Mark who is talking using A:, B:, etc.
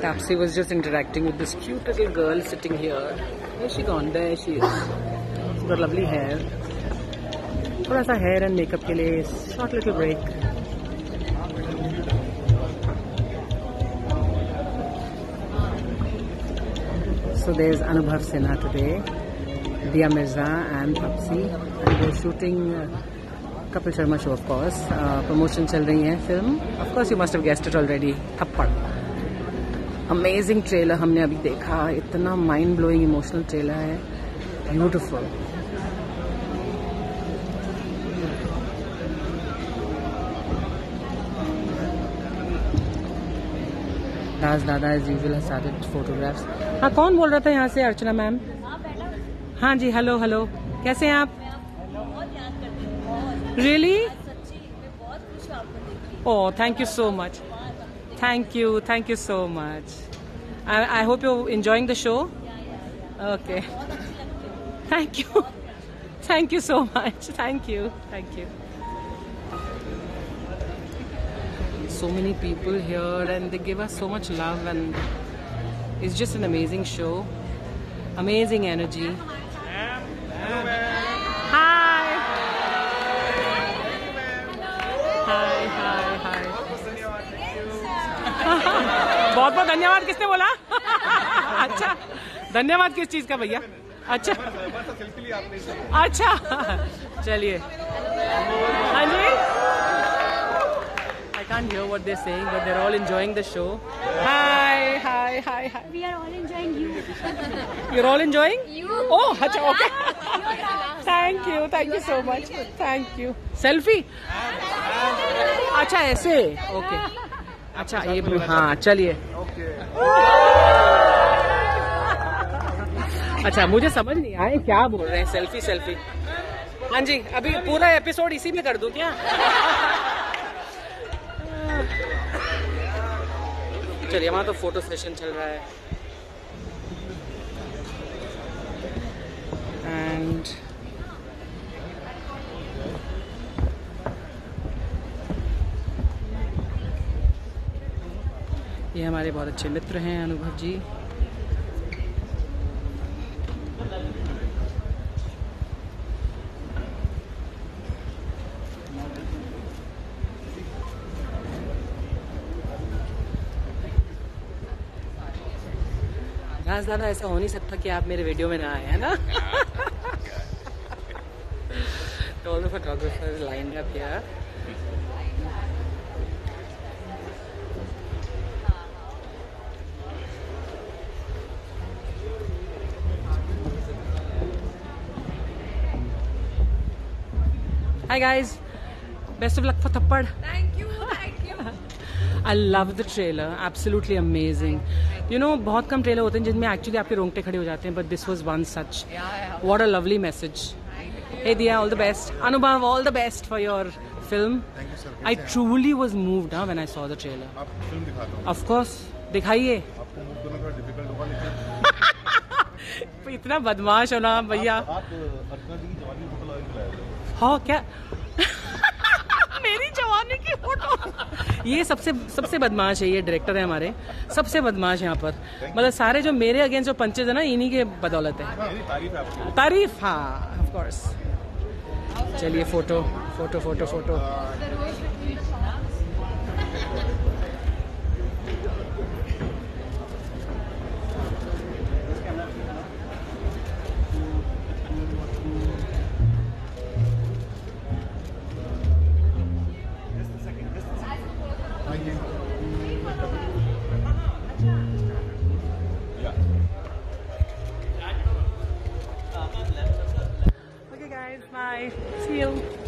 A: Tapsi was just interacting with this cute little girl sitting here. Where's she gone? There she is. She's got lovely hair. थोड़ा सा hair and makeup के लिए short little break. So there's Anubhav Sinha today, Dia Mirza and Tapsi. And they're shooting Kapil Sharma show, of course. Promotion चल रही है film. Of course, you must have guessed it already. थप्पड़. Amazing trailer हमने अभी देखा. इतना mind blowing emotional trailer है. Beautiful. दास दादा as usual has started photographs. हाँ, कौन बोल रहा था यहाँ से? अर्चना मैम. हाँ जी, हेलो हेलो. कैसे हैं आप? Really? Oh, thank you so much. Thank you so much. I hope you're enjoying the show. Okay. Thank you so much. Thank you. So many people here and they give us so much love and it's just an amazing show. Amazing energy. Hi. बहुत बहुत धन्यवाद. किसने बोला? अच्छा, धन्यवाद किस चीज का भैया? अच्छा, चलिए. हाँ जी. I can't hear what they're saying, but they're all enjoying the show. Hi.
B: We are all enjoying you.
A: You're all enjoying?
B: You.
A: Oh, अच्छा, okay. Thank you so much. Thank you. Selfie? अच्छा, ऐसे. Okay. अच्छा, ये हाँ, चलिए. अच्छा, मुझे समझ नहीं आया क्या बोल रहे हैं. सेल्फी. हाँ जी, अभी पूरा एपिसोड इसी में कर दूं क्या? चलिए, वहाँ तो फोटो सेशन चल रहा है. एंड ये हमारे बहुत अच्छे मित्र हैं अनुभव जी. दादा ऐसा हो नहीं सकता कि आप मेरे वीडियो में ना आए, है ना? All the photographers lined up here. Hi guys, best of luck for Thappad.
B: Thank you.
A: I love the trailer, absolutely amazing. You know, बहुत कम ट्रेलर होते हैं जिनमें एक्चुअली आपके रोंगटे खड़े हो जाते हैं, but this was one such. What a lovely message. Hey Dia, all the best. Anubhav, all the best for your film.
C: Thank you sir.
A: I truly was moved when I saw the trailer.
C: आपको film दिखाता हूँ.
A: Of course, दिखाइए.
C: आपको move करना थोड़ा difficult होगा लेकिन
A: इतना बदमाश हो ना भैया.
C: आप अर्चना जी की जवानी की फोटो लगा के लाए थे.
A: हाँ क्या? मेरी जवानी की फोटो. ये सबसे बदमाश है. ये डायरेक्टर है हमारे, सबसे बदमाश यहाँ पर. मतलब सारे जो मेरे अगेंस्ट जो पंचेज है ना, इन्हीं के बदौलत है. तारीफ. हाँ, ऑफ कोर्स. चलिए, photo. Okay guys, bye. See you.